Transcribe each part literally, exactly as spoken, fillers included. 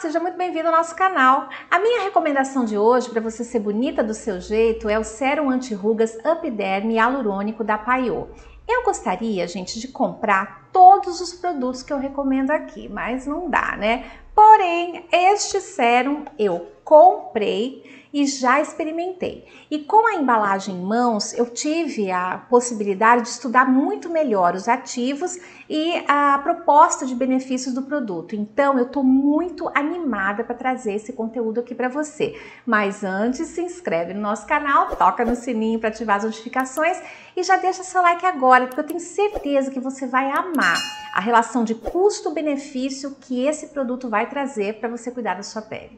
Seja muito bem-vindo ao nosso canal. A minha recomendação de hoje para você ser bonita do seu jeito é o Sérum Anti-Rugas Up-Derm Hialurônico da Paiô. Eu gostaria, gente, de comprar todos os produtos que eu recomendo aqui, mas não dá, né? Porém, este sérum eu comprei e já experimentei. E com a embalagem em mãos, eu tive a possibilidade de estudar muito melhor os ativos e a proposta de benefícios do produto. Então, eu tô muito animada para trazer esse conteúdo aqui para você. Mas antes, se inscreve no nosso canal, toca no sininho para ativar as notificações e já deixa seu like agora, porque eu tenho certeza que você vai amar a relação de custo-benefício que esse produto vai trazer para você cuidar da sua pele.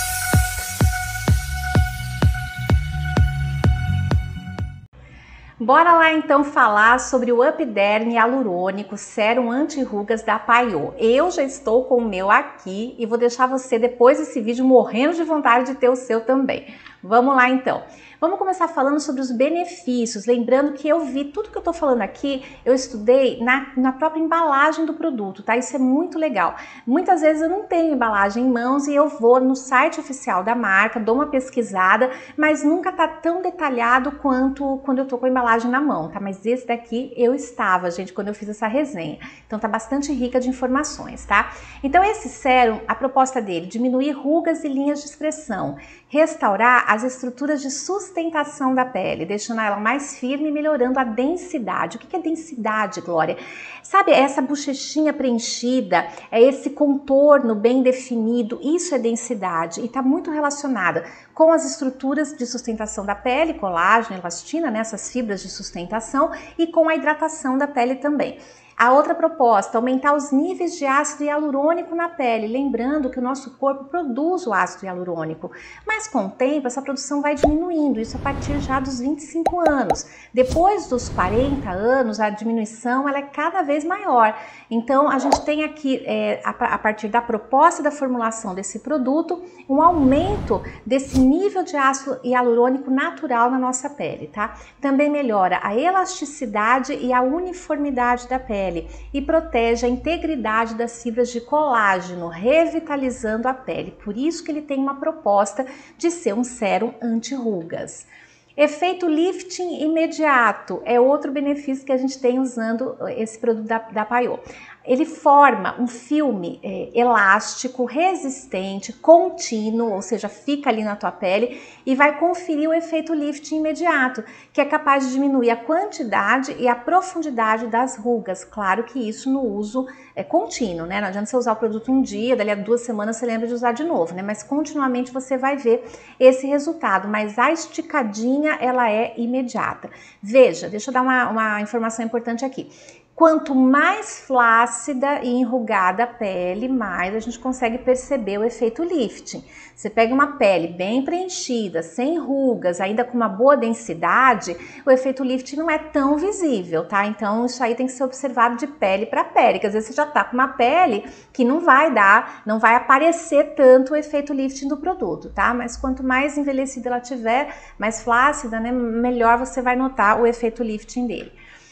Bora lá então falar sobre o Up-Derm Hialurônico Sérum Anti-Rugas da Paiô. Eu já estou com o meu aqui e vou deixar você depois desse vídeo morrendo de vontade de ter o seu também. Vamos lá então. Vamos começar falando sobre os benefícios, lembrando que eu vi tudo que eu tô falando aqui, eu estudei na, na própria embalagem do produto, tá? Isso é muito legal. Muitas vezes eu não tenho embalagem em mãos e eu vou no site oficial da marca, dou uma pesquisada, mas nunca tá tão detalhado quanto quando eu tô com a embalagem na mão, tá? Mas esse daqui eu estava, gente, quando eu fiz essa resenha. Então tá bastante rica de informações, tá? Então esse sérum, a proposta dele, diminuir rugas e linhas de expressão, restaurar as estruturas de sustentação da pele, deixando ela mais firme e melhorando a densidade. O que é densidade, Glória? Sabe, é essa bochechinha preenchida, é esse contorno bem definido, isso é densidade e está muito relacionada com as estruturas de sustentação da pele, colágeno, elastina, né, essas fibras de sustentação e com a hidratação da pele também. A outra proposta, aumentar os níveis de ácido hialurônico na pele, lembrando que o nosso corpo produz o ácido hialurônico, mas com o tempo essa produção vai diminuindo, isso a partir já dos vinte e cinco anos. Depois dos quarenta anos, a diminuição ela é cada vez maior. Então, a gente tem aqui, é, a, a partir da proposta da formulação desse produto, um aumento desse nível de ácido hialurônico natural na nossa pele, tá? Também melhora a elasticidade e a uniformidade da pele e protege a integridade das fibras de colágeno, revitalizando a pele. Por isso que ele tem uma proposta de ser um sérum anti-rugas. Efeito lifting imediato é outro benefício que a gente tem usando esse produto da, da Paiô. Ele forma um filme é, elástico, resistente, contínuo, ou seja, fica ali na tua pele e vai conferir o efeito lifting imediato, que é capaz de diminuir a quantidade e a profundidade das rugas. Claro que isso no uso é contínuo, né? Não adianta você usar o produto um dia, dali a duas semanas você lembra de usar de novo, né? Mas continuamente você vai ver esse resultado, mas a esticadinha ela é imediata. Veja, deixa eu dar uma, uma informação importante aqui. Quanto mais flácida e enrugada a pele, mais a gente consegue perceber o efeito lifting. Você pega uma pele bem preenchida, sem rugas, ainda com uma boa densidade, o efeito lifting não é tão visível, tá? Então isso aí tem que ser observado de pele para pele, que às vezes você já tá com uma pele que não vai dar, não vai aparecer tanto o efeito lifting do produto, tá? Mas quanto mais envelhecida ela tiver, mais flácida, né, melhor você vai notar o efeito lifting dele.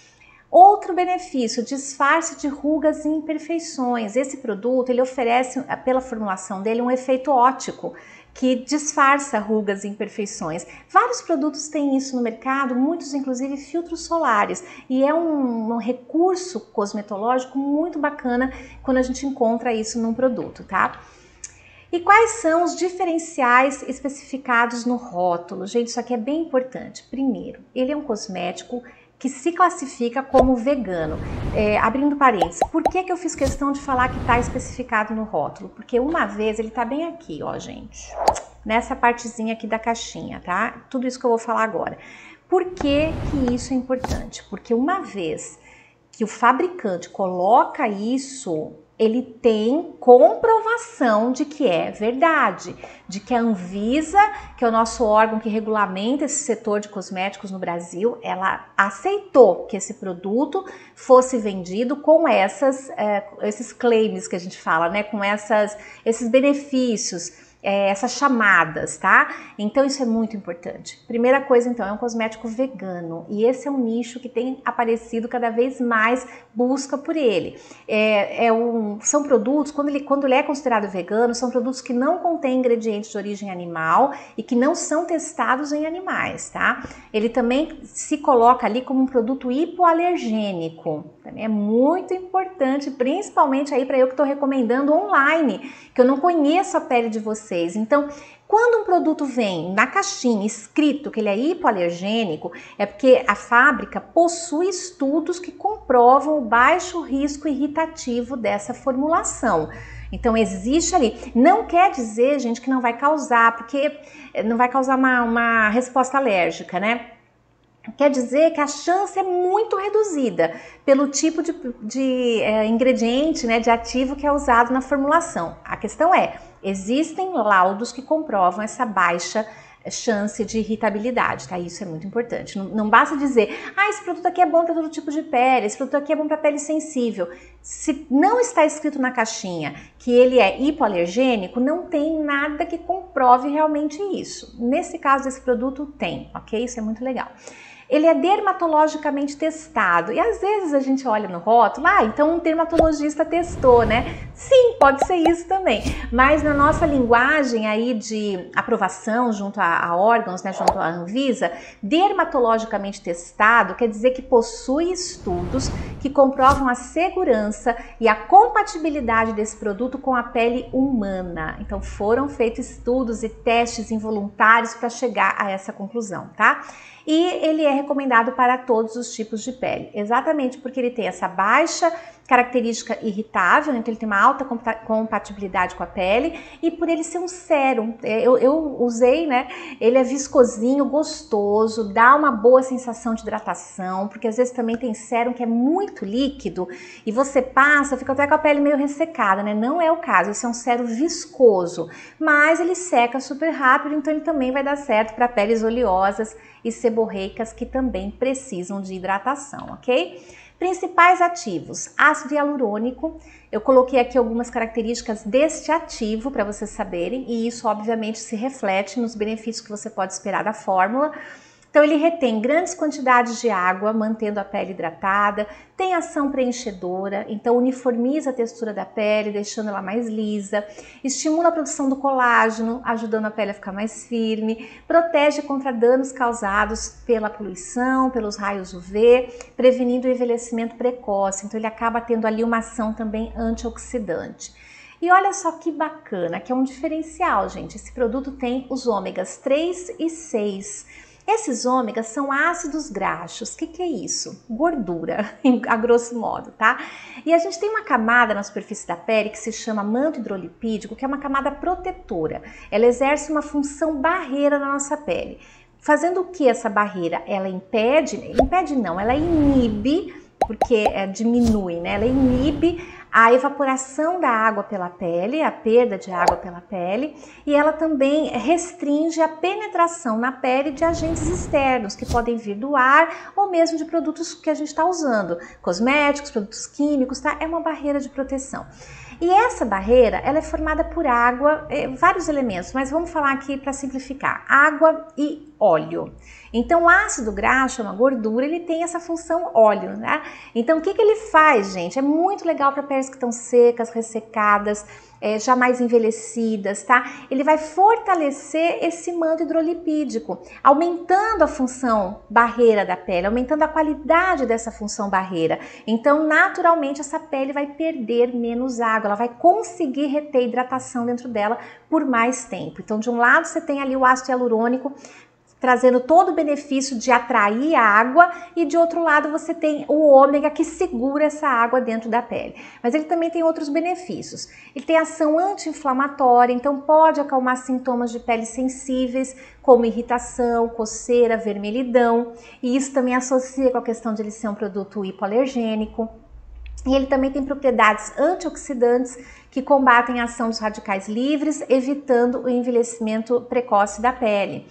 Outro benefício, disfarce de rugas e imperfeições. Esse produto, ele oferece, pela formulação dele, um efeito óptico, que disfarça rugas e imperfeições. Vários produtos têm isso no mercado, muitos inclusive filtros solares, e é um, um recurso cosmetológico muito bacana quando a gente encontra isso num produto, tá? E quais são os diferenciais especificados no rótulo? Gente, isso aqui é bem importante. Primeiro, ele é um cosmético que se classifica como vegano. É, abrindo parênteses, por que que eu fiz questão de falar que está especificado no rótulo? Porque uma vez, ele tá bem aqui, ó, gente, nessa partezinha aqui da caixinha, tá? Tudo isso que eu vou falar agora. Por que que isso é importante? Porque uma vez que o fabricante coloca isso, ele tem comprovação de que é verdade, de que a Anvisa, que é o nosso órgão que regulamenta esse setor de cosméticos no Brasil, ela aceitou que esse produto fosse vendido com essas, é, esses claims que a gente fala, né, com essas, esses benefícios é, essas chamadas, tá? Então isso é muito importante. Primeira coisa então, é um cosmético vegano e esse é um nicho que tem aparecido cada vez mais busca por ele. É, é um, são produtos, quando ele, quando ele é considerado vegano, são produtos que não contêm ingredientes de origem animal e que não são testados em animais, tá? Ele também se coloca ali como um produto hipoalergênico. Também é muito importante, principalmente aí para eu que estou recomendando online, que eu não conheço a pele de vocês. Então, quando um produto vem na caixinha escrito que ele é hipoalergênico, é porque a fábrica possui estudos que comprovam o baixo risco irritativo dessa formulação. Então existe ali, não quer dizer, gente, que não vai causar, porque não vai causar uma, uma resposta alérgica, né? Quer dizer que a chance é muito reduzida pelo tipo de, de é, ingrediente, né, de ativo que é usado na formulação. A questão é, existem laudos que comprovam essa baixa chance de irritabilidade, tá? Isso é muito importante. Não, não basta dizer, ah, esse produto aqui é bom para todo tipo de pele, esse produto aqui é bom para pele sensível. Se não está escrito na caixinha que ele é hipoalergênico, não tem nada que comprove realmente isso. Nesse caso, esse produto tem, ok? Isso é muito legal. Ele é dermatologicamente testado e às vezes a gente olha no rótulo, ah, então um dermatologista testou, né? Sim, pode ser isso também, mas na nossa linguagem aí de aprovação junto a, a órgãos, né, junto à Anvisa, dermatologicamente testado quer dizer que possui estudos que comprovam a segurança e a compatibilidade desse produto com a pele humana. Então foram feitos estudos e testes involuntários para chegar a essa conclusão, tá? E ele é recomendado para todos os tipos de pele, exatamente porque ele tem essa baixa característica irritável, então ele tem uma alta compatibilidade com a pele e por ele ser um sérum, eu, eu usei, né, ele é viscosinho, gostoso, dá uma boa sensação de hidratação, porque às vezes também tem sérum que é muito líquido e você passa, fica até com a pele meio ressecada, né, não é o caso, esse é um sérum viscoso, mas ele seca super rápido, então ele também vai dar certo para peles oleosas e seborreicas que também precisam de hidratação, ok? Principais ativos, ácido hialurônico, eu coloquei aqui algumas características deste ativo para vocês saberem e isso obviamente se reflete nos benefícios que você pode esperar da fórmula. Então ele retém grandes quantidades de água, mantendo a pele hidratada, tem ação preenchedora, então uniformiza a textura da pele, deixando ela mais lisa, estimula a produção do colágeno, ajudando a pele a ficar mais firme, protege contra danos causados pela poluição, pelos raios U V, prevenindo o envelhecimento precoce, então ele acaba tendo ali uma ação também antioxidante. E olha só que bacana, que é um diferencial, gente, esse produto tem os ômegas três e seis. Esses ômegas são ácidos graxos. O que, que é isso? Gordura, a grosso modo, tá? E a gente tem uma camada na superfície da pele que se chama manto hidrolipídico, que é uma camada protetora. Ela exerce uma função barreira na nossa pele. Fazendo o que essa barreira? Ela impede, impede não, ela inibe, porque é, diminui, né? Ela inibe a evaporação da água pela pele, a perda de água pela pele, e ela também restringe a penetração na pele de agentes externos, que podem vir do ar ou mesmo de produtos que a gente está usando, cosméticos, produtos químicos, tá? É uma barreira de proteção. E essa barreira, ela é formada por água, é, vários elementos, mas vamos falar aqui para simplificar, água e óleo. Então o ácido graxo, uma gordura, ele tem essa função óleo, né? Então o que, que ele faz, gente? É muito legal para peles que estão secas, ressecadas, é, já mais envelhecidas, tá? Ele vai fortalecer esse manto hidrolipídico, aumentando a função barreira da pele, aumentando a qualidade dessa função barreira. Então, naturalmente, essa pele vai perder menos água, ela vai conseguir reter hidratação dentro dela por mais tempo. Então, de um lado, você tem ali o ácido hialurônico, trazendo todo o benefício de atrair a água e de outro lado você tem o ômega que segura essa água dentro da pele. Mas ele também tem outros benefícios. Ele tem ação anti-inflamatória, então pode acalmar sintomas de pele sensíveis, como irritação, coceira, vermelhidão, e isso também associa com a questão de ele ser um produto hipoalergênico. E ele também tem propriedades antioxidantes que combatem a ação dos radicais livres, evitando o envelhecimento precoce da pele.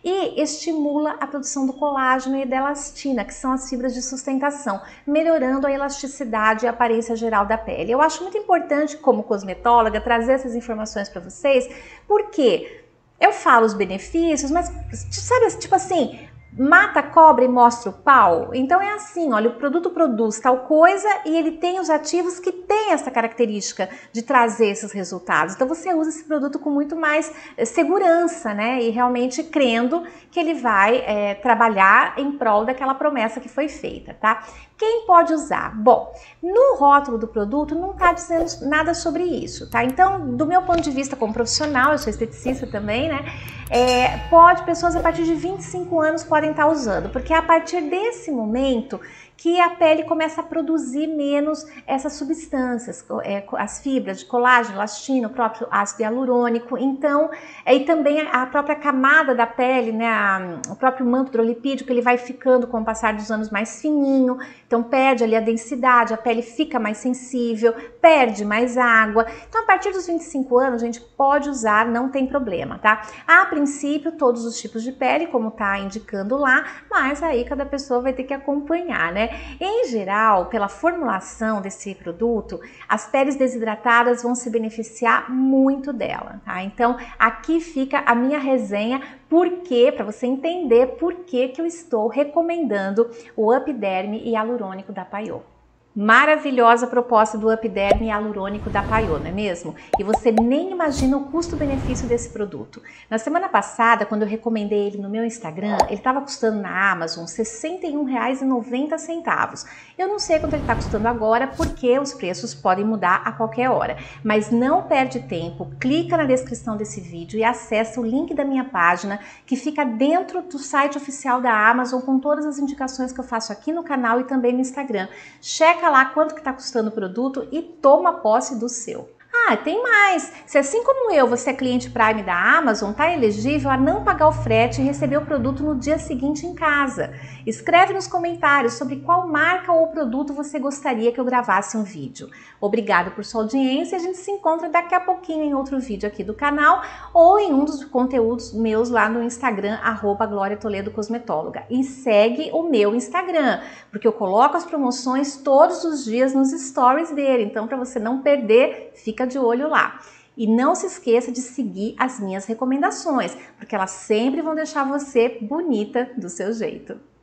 e estimula a produção do colágeno e da elastina, que são as fibras de sustentação, melhorando a elasticidade e a aparência geral da pele. Eu acho muito importante, como cosmetóloga, trazer essas informações para vocês, porque eu falo os benefícios, mas sabe, tipo assim, mata a cobra e mostra o pau? Então é assim, olha, o produto produz tal coisa e ele tem os ativos que têm essa característica de trazer esses resultados. Então você usa esse produto com muito mais segurança, né? E realmente crendo que ele vai é, trabalhar em prol daquela promessa que foi feita, tá? Quem pode usar? Bom, no rótulo do produto não está dizendo nada sobre isso, tá? Então, do meu ponto de vista como profissional, eu sou esteticista também, né? É, pode, pessoas a partir de vinte e cinco anos podem estar usando, porque é a partir desse momento que a pele começa a produzir menos essas substâncias, é, as fibras de colágeno, elastina, o próprio ácido hialurônico. Então, é, e também a própria camada da pele, né, a, o próprio manto hidrolipídico, ele vai ficando com o passar dos anos mais fininho, então perde ali a densidade, a pele fica mais sensível, perde mais água. Então, a partir dos vinte e cinco anos, a gente pode usar, não tem problema, tá? A princípio, todos os tipos de pele, como tá indicando lá, mas aí cada pessoa vai ter que acompanhar, né? Em geral, pela formulação desse produto, as peles desidratadas vão se beneficiar muito dela, tá? Então, aqui fica a minha resenha, porque para você entender por que que eu estou recomendando o Up-Derm Hialurônico da Paiô. Maravilhosa proposta do Up-Derm Hialurônico da Paiô, não é mesmo? E você nem imagina o custo-benefício desse produto. Na semana passada, quando eu recomendei ele no meu Instagram, ele estava custando na Amazon sessenta e um reais e noventa centavos. Eu não sei quanto ele está custando agora, porque os preços podem mudar a qualquer hora. Mas não perde tempo, clica na descrição desse vídeo e acessa o link da minha página, que fica dentro do site oficial da Amazon, com todas as indicações que eu faço aqui no canal e também no Instagram. Checa lá quanto que está custando o produto e toma posse do seu. Ah, tem mais! Se assim como eu, você é cliente Prime da Amazon, está elegível a não pagar o frete e receber o produto no dia seguinte em casa. Escreve nos comentários sobre qual marca ou produto você gostaria que eu gravasse um vídeo. Obrigada por sua audiência e a gente se encontra daqui a pouquinho em outro vídeo aqui do canal ou em um dos conteúdos meus lá no Instagram, arroba Glória Toledo Cosmetóloga. E segue o meu Instagram, porque eu coloco as promoções todos os dias nos stories dele. Então, para você não perder, fica de olho lá. E não se esqueça de seguir as minhas recomendações, porque elas sempre vão deixar você bonita do seu jeito.